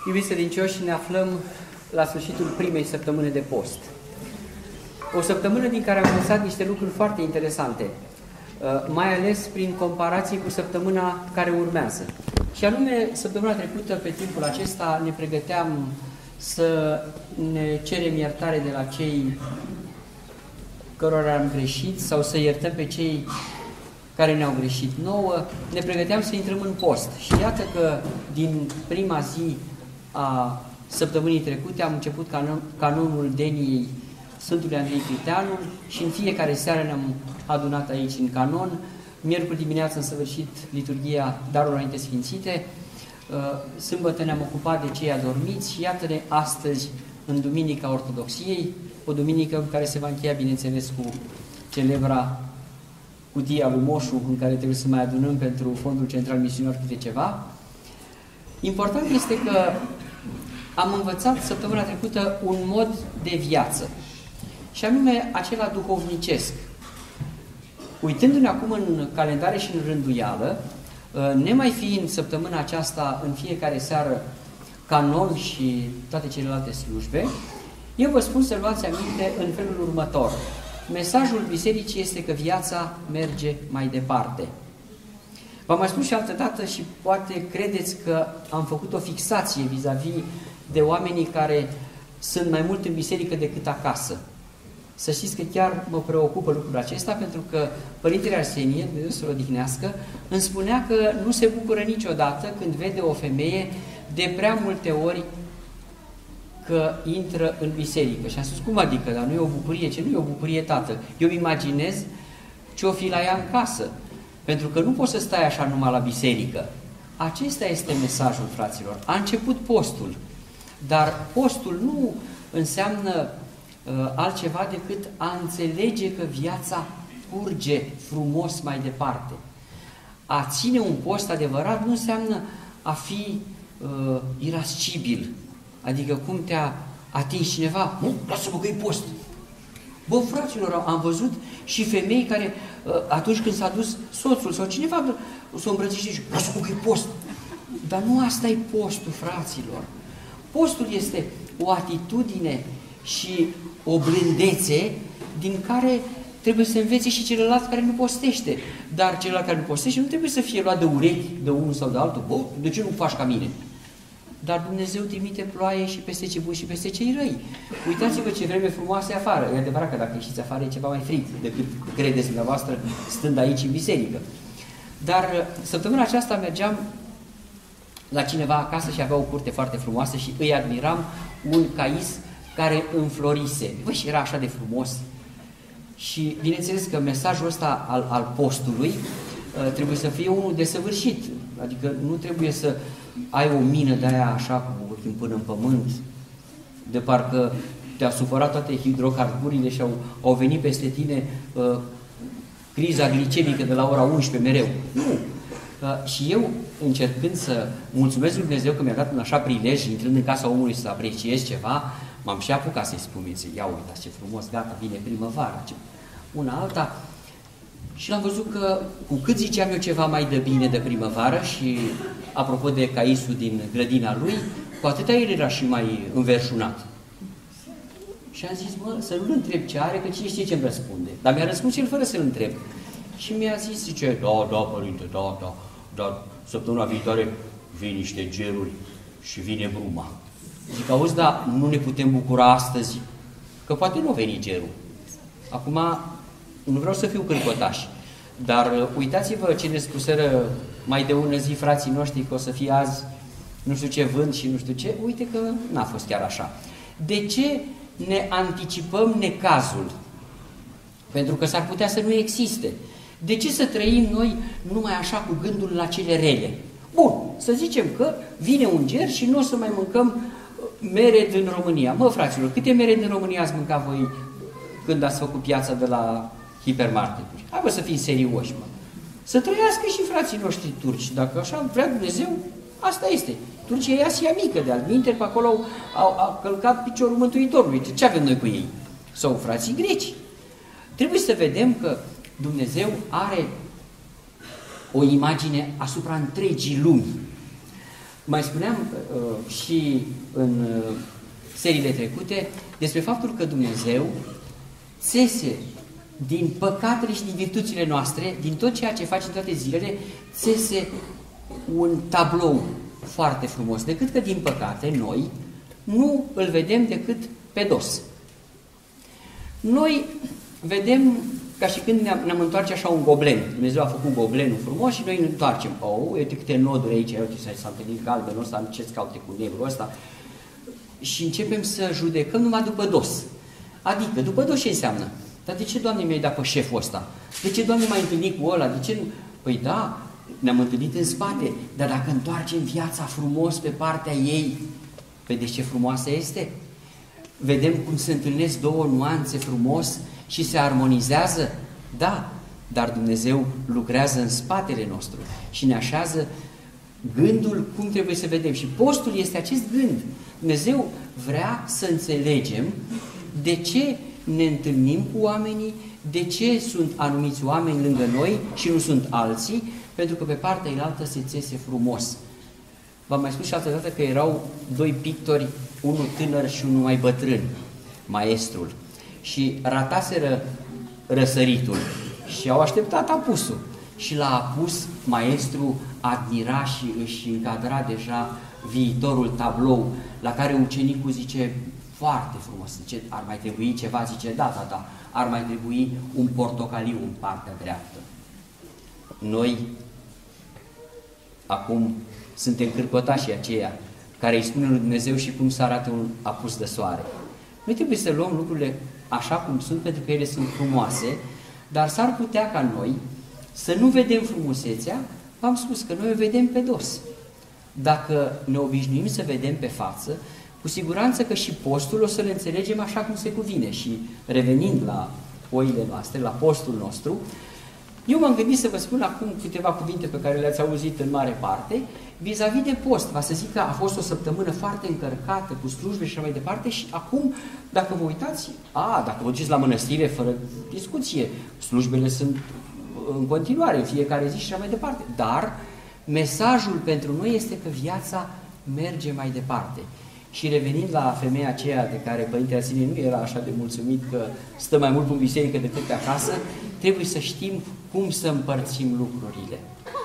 Iubiți credincioși, ne aflăm la sfârșitul primei săptămâni de post. O săptămână din care am învățat niște lucruri foarte interesante, mai ales prin comparație cu săptămâna care urmează. Și anume, săptămâna trecută, pe timpul acesta, ne pregăteam să ne cerem iertare de la cei cărora am greșit sau să iertăm pe cei care ne-au greșit nouă. Ne pregăteam să intrăm în post. Și iată că din prima zi a săptămânii trecute am început canonul Deniei Sfântului Andrei Criteanul și în fiecare seară ne-am adunat aici în canon. Miercuri dimineață am săvârșit liturghia Darurilor Înainte Sfințite, sâmbătă ne-am ocupat de cei adormiți și iată-ne astăzi în Duminica Ortodoxiei, o duminică în care se va încheia, bineînțeles, cu celebra cutia lui Moșu, în care trebuie să mai adunăm pentru Fondul Central Misionar câte ceva. Important este că am învățat săptămâna trecută un mod de viață, și anume acela duhovnicesc. Uitându-ne acum în calendare și în rânduială, nemai fiind săptămâna aceasta în fiecare seară canon și toate celelalte slujbe, eu vă spun să luați aminte în felul următor. Mesajul bisericii este că viața merge mai departe. V-am mai spus și altă dată și poate credeți că am făcut o fixație vis-a-vis de oamenii care sunt mai mult în biserică decât acasă. Să știți că chiar mă preocupă lucrul acesta, pentru că Părintele Arsenie, Dumnezeu să-l odihnească, îmi spunea că nu se bucură niciodată când vede o femeie de prea multe ori că intră în biserică. Și am spus, cum adică? Dar nu e o bucurie? Ce nu e o bucurie, tată? Eu îmi imaginez ce o fi la ea în casă. Pentru că nu poți să stai așa numai la biserică. Acesta este mesajul, fraților. A început postul. Dar postul nu înseamnă altceva decât a înțelege că viața curge frumos mai departe. A ține un post adevărat nu înseamnă a fi irascibil. Adică cum te-a atins cineva, nu, lasă-mă că e post. Bă, fraților, am văzut și femei care atunci când s-a dus soțul sau cineva s-o îmbrățișe și lasă-mă că e post. Dar nu asta e postul, fraților. Postul este o atitudine și o blândețe din care trebuie să învețe și celălalt care nu postește. Dar celălalt care nu postește nu trebuie să fie luat de urechi de unul sau de altul. Bă, de ce nu faci ca mine? Dar Dumnezeu trimite ploaie și peste cei buni și peste cei răi. Uitați-vă ce vreme frumoasă e afară. E adevărat că dacă ieșiți afară e ceva mai frig decât credeți dumneavoastră stând aici în biserică. Dar săptămâna aceasta mergeam la cineva acasă și avea o curte foarte frumoasă și îi admiram un cais care înflorise. Bă, și era așa de frumos. Și bineînțeles că mesajul ăsta al postului trebuie să fie unul desăvârșit. Adică nu trebuie să ai o mină de aia așa cu ochii până în pământ, de parcă te-a supărat toate hidrocarburile și au venit peste tine criza glicemică de la ora 11 mereu. Nu! Și eu, încercând să mulțumesc lui Dumnezeu că mi-a dat un așa prilej, intrând în casa omului să apreciez ceva, m-am și apucat să-i spun, ia uitați ce frumos, gata, vine primăvara, una alta. Și l-am văzut că cu cât ziceam eu ceva mai de bine de primăvară și apropo de caisul din grădina lui, cu atâta el era și mai înverșunat. Și am zis, mă, să nu-l întreb ce are, că cine știe ce-mi răspunde. Dar mi-a răspuns el fără să-l întreb. Și mi-a zis, zice, da, părinte, da, dar săptămâna viitoare vin niște geruri și vine bruma. Zic, auzi, dar nu ne putem bucura astăzi, că poate nu veni gerul. Acum, nu vreau să fiu cârcotaș, dar uitați-vă ce ne spuseră mai de ună zi frații noștri, că o să fie azi nu știu ce vânt și nu știu ce. Uite că n-a fost chiar așa. De ce ne anticipăm necazul? Pentru că s-ar putea să nu existe. De ce să trăim noi numai așa cu gândul la cele rele? Bun, să zicem că vine un ger și nu o să mai mâncăm mere din România. Mă, fraților, câte mere din România ați mâncat voi când ați făcut piața de la hipermarketuri? Hai, bă, să fim serioși, mă. Să trăiască și frații noștri turci. Dacă așa vrea Dumnezeu, asta este. Turcia e Asia mică, de altminteri, pe acolo au călcat piciorul Mântuitorului. Ce avem noi cu ei? Sau frații greci. Trebuie să vedem că Dumnezeu are o imagine asupra întregii lumi. Mai spuneam și în seriile trecute despre faptul că Dumnezeu țese din păcatele și din virtuțile noastre, din tot ceea ce face în toate zilele, țese un tablou foarte frumos, decât că din păcate noi nu îl vedem decât pe dos. Noi vedem ca și când ne-am întoarce așa un goblen. Dumnezeu a făcut goblenul frumos și noi ne întoarcem. Uite câte noduri aici, uite s-a întâlnit galbenul ăsta, ce-ți caute cu negrul ăsta. Și începem să judecăm numai după dos. Adică, după dos ce înseamnă? Dar de ce, Doamne, mi-ai dat pe șeful ăsta? De ce, Doamne, m-ai întâlnit cu ăla? De ce nu? Păi da, ne-am întâlnit în spate, dar dacă întoarcem viața frumos pe partea ei, vedeți ce frumoasă este? Vedem cum se întâlnesc două nuanțe frumos și se armonizează? Da, dar Dumnezeu lucrează în spatele nostru și ne așează gândul cum trebuie să vedem. Și postul este acest gând. Dumnezeu vrea să înțelegem de ce ne întâlnim cu oamenii, de ce sunt anumiți oameni lângă noi și nu sunt alții, pentru că pe partea elaltă se țese frumos. V-am mai spus și altă dată că erau doi pictori, unul tânăr și unul mai bătrân, maestrul, și rataseră răsăritul și au așteptat apusul. Și la apus, maestru admira și își încadra deja viitorul tablou, la care ucenicul zice, foarte frumos, zice, ar mai trebui ceva, zice, da, ar mai trebui un portocaliu în partea dreaptă. Noi, acum, suntem cârcotașii aceia care îi spune lui Dumnezeu și cum să arate un apus de soare. Noi trebuie să luăm lucrurile așa cum sunt, pentru că ele sunt frumoase, dar s-ar putea ca noi să nu vedem frumusețea. V-am spus că noi o vedem pe dos. Dacă ne obișnuim să vedem pe față, cu siguranță că și postul o să le înțelegem așa cum se cuvine. Și revenind la oile noastre, la postul nostru, eu m-am gândit să vă spun acum câteva cuvinte pe care le-ați auzit în mare parte, vis-a-vis de post. Va să zic că a fost o săptămână foarte încărcată cu slujbe și așa mai departe și acum, dacă vă uitați, dacă vă duceți la mănăstire, fără discuție, slujbele sunt în continuare, în fiecare zi și așa mai departe. Dar mesajul pentru noi este că viața merge mai departe. Și revenind la femeia aceea de care Părintele Arsenie nu era așa de mulțumit că stă mai mult în biserică decât pe acasă, trebuie să știm cum să împărțim lucrurile.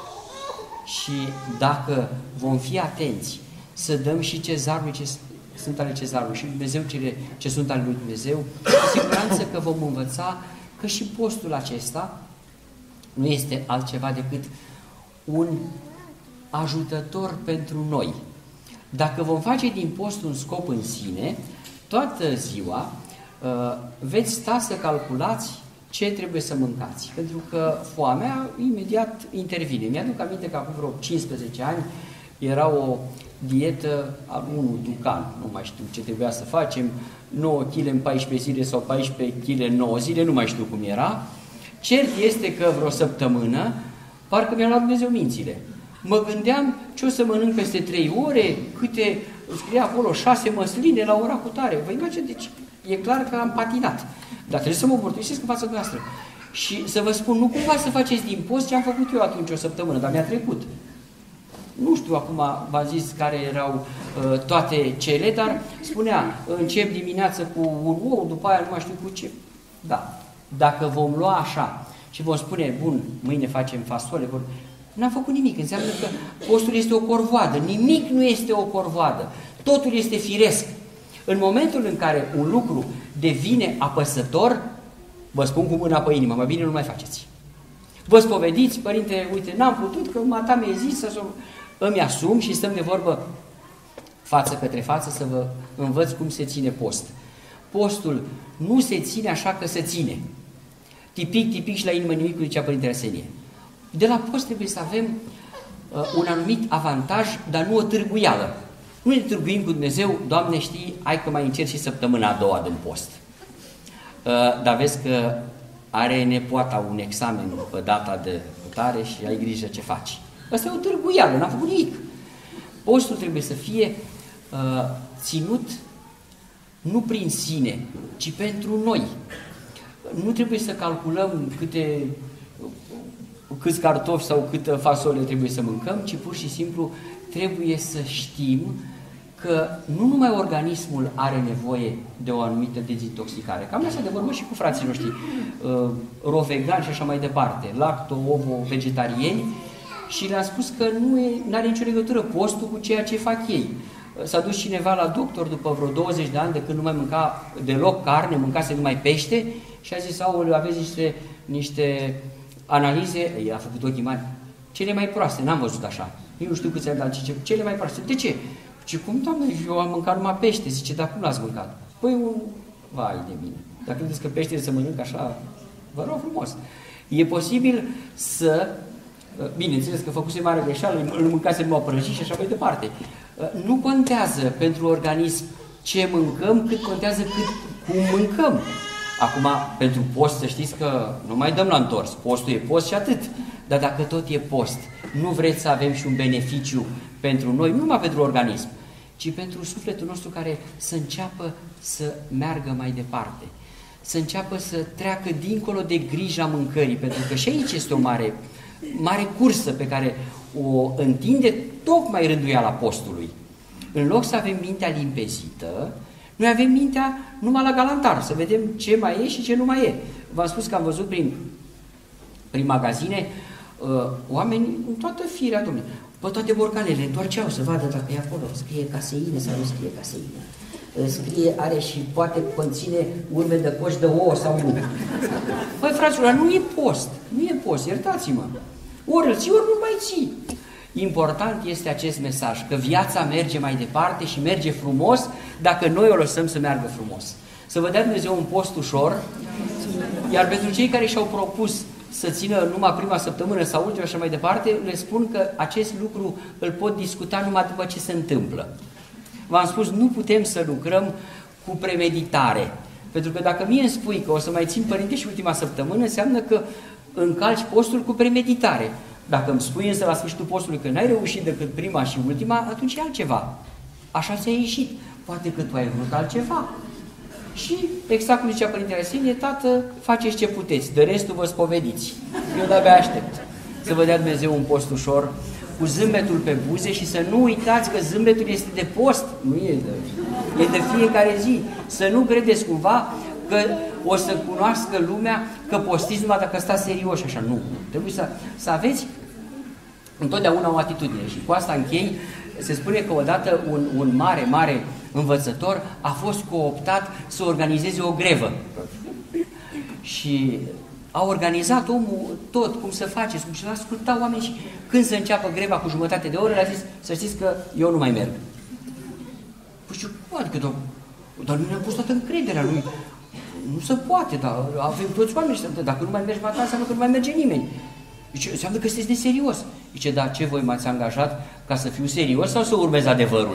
Și dacă vom fi atenți să dăm și cezarului ce sunt ale cezarului și Dumnezeu cele ce sunt ale lui Dumnezeu, cu siguranță că vom învăța că și postul acesta nu este altceva decât un ajutător pentru noi. Dacă vom face din post un scop în sine, toată ziua veți sta să calculați ce trebuie să mâncați. Pentru că foamea imediat intervine. Mi-aduc aminte că acum vreo 15 ani era o dietă al unui ducan, nu mai știu ce trebuia să facem, 9 kg în 14 zile sau 14 kg în 9 zile, nu mai știu cum era. Cert este că vreo săptămână, parcă mi-a luat Dumnezeu mințile. Mă gândeam ce o să mănânc peste 3 ore, câte, scria acolo, 6 măsline la ora cu tare. Vă imaginați, deci e clar că am patinat. Dar trebuie să mă mărturisesc în fața noastră. Și să vă spun, nu cumva să faceți din post ce am făcut eu atunci o săptămână, dar mi-a trecut. Nu știu acum, v-am zis care erau toate cele, dar spunea, încep dimineața cu un ou, după aia nu mai știu cu ce. Da, dacă vom lua așa și vom spune, bun, mâine facem fasole, n-am făcut nimic, înseamnă că postul este o corvoadă, nimic nu este o corvoadă, totul este firesc. În momentul în care un lucru devine apăsător, vă spun cu mâna pe inimă, mai bine nu mai faceți. Vă spovediți, părinte, uite, n-am putut, că mata mi-a zis să îmi asum și stăm de vorbă față către față să vă învăț cum se ține post. Postul nu se ține așa că se ține. Tipic și la inimă nimic, cum zicea Părintele Arsenie. De la post trebuie să avem un anumit avantaj, dar nu o târguială. Nu ne târguim cu Dumnezeu, Doamne știi, hai că mai încerc și săptămâna a doua din post. Dar vezi că are nepoata un examen pe data de putare și ai grijă ce faci. Asta e o târguială, n-am făcut nimic. Postul trebuie să fie ținut nu prin sine, ci pentru noi. Nu trebuie să calculăm câte câți cartofi sau câtă fasole trebuie să mâncăm, ci pur și simplu trebuie să știm că nu numai organismul are nevoie de o anumită dezintoxicare. Cam asta de vorbă și cu frații noștri, ro-vegani și așa mai departe, lacto-ovo-vegetarieni, și le-am spus că nu are nicio legătură postul cu ceea ce fac ei. S-a dus cineva la doctor după vreo 20 de ani de când nu mai mânca deloc carne, mâncase numai pește și a zis, aoleu, aveți niște analize, a făcut ochii mari, cele mai proaste, n-am văzut așa. Eu nu știu câți ani, dar cele mai proaste. De ce? Și cum, doamne, eu am mâncat numai pește. Zice, dar cum l-ați mâncat? Păi, vai de mine. Dacă credeți că peștele se mănâncă așa, vă rog frumos. E posibil să, bineînțeles că făcuse mare greșeală, îl mâncase numai prăjit și așa mai departe. Nu contează pentru organism ce mâncăm, cât contează cum mâncăm. Acum, pentru post, să știți că nu mai dăm la întors. Postul e post și atât. Dar dacă tot e post, nu vreți să avem și un beneficiu pentru noi, nu numai pentru organism, ci pentru sufletul nostru care să înceapă să meargă mai departe, să înceapă să treacă dincolo de grija mâncării, pentru că și aici este o mare cursă pe care o întinde tocmai rânduiala postului. În loc să avem mintea limpezită, noi avem mintea numai la galantar, să vedem ce mai e și ce nu mai e. V-am spus că am văzut prin magazine oameni în toată firea, domnule, pe toate borcanele, întoarceau să vadă dacă e acolo, scrie caseină sau nu scrie caseină. Scrie, are și poate conține urme de coș de ouă sau nu. Păi, fraților, nu e post, iertați-mă. Ori îl ții, ori nu mai ții. Important este acest mesaj, că viața merge mai departe și merge frumos dacă noi o lăsăm să meargă frumos. Să vă dea Dumnezeu un post ușor, iar pentru cei care și-au propus să țină numai prima săptămână sau ultima și mai departe, le spun că acest lucru îl pot discuta numai după ce se întâmplă. V-am spus, nu putem să lucrăm cu premeditare. Pentru că dacă mie îmi spui că o să mai țin, părinte, și ultima săptămână, înseamnă că încalci postul cu premeditare. Dacă îmi spui însă la sfârșitul postului că n-ai reușit decât prima și ultima, atunci e altceva. Așa ți-a ieșit. Poate că tu ai vrut altceva. Și, exact cum zicea Părintele Arsenie, tată, faceți ce puteți, de restul vă spovediți. Eu de-abia aștept să vă dea Dumnezeu un post ușor, cu zâmbetul pe buze și să nu uitați că zâmbetul este de post, nu e de fiecare zi. Să nu credeți cumva că o să cunoască lumea că postiți numai dacă stați serioși așa. Nu. Trebuie să aveți întotdeauna o atitudine. Și cu asta închei. Se spune că odată un mare învățător a fost cooptat să organizeze o grevă. Și a organizat omul tot, cum să faceți, cum să asculta oameni și când să înceapă greva cu jumătate de oră, le-a zis, să știți că eu nu mai merg. Păi știu, adică, dar noi ne-am pus toată încrederea lui. Nu se poate, dar avem toți oameni, dacă nu mai mergi mai acasă, înseamnă că nu mai merge nimeni. Zice, înseamnă că sunteți neserios. Zice, dar ce voi m-ați angajat ca să fiu serios sau să urmez adevărul?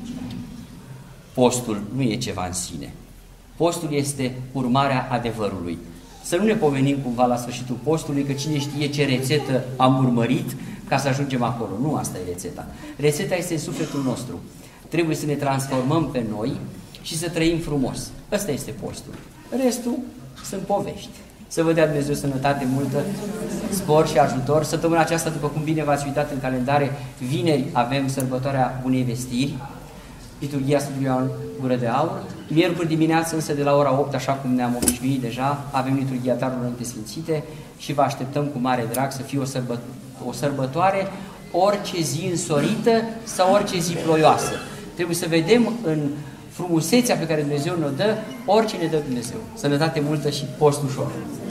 Postul nu e ceva în sine. Postul este urmarea adevărului. Să nu ne pomenim cumva la sfârșitul postului că cine știe ce rețetă am urmărit ca să ajungem acolo. Nu asta e rețeta. Rețeta este în sufletul nostru. Trebuie să ne transformăm pe noi și să trăim frumos. Ăsta este postul. Restul sunt povești. Să vă dea Dumnezeu sănătate multă, spor și ajutor. Săptămâna aceasta, după cum bine v-ați uitat în calendare, vineri avem sărbătoarea Bunei Vestiri, liturghia Sfântului Ioan Gură de Aur. Miercuri dimineață, însă, de la ora 8, așa cum ne-am obișnuit deja, avem liturghia Darurilor Sfințite și vă așteptăm cu mare drag să fie o sărbătoare, orice zi însorită sau orice zi ploioasă. Trebuie să vedem în frumusețea pe care Dumnezeu ne-o dă, orice ne dă Dumnezeu. Sănătate multă și post ușor!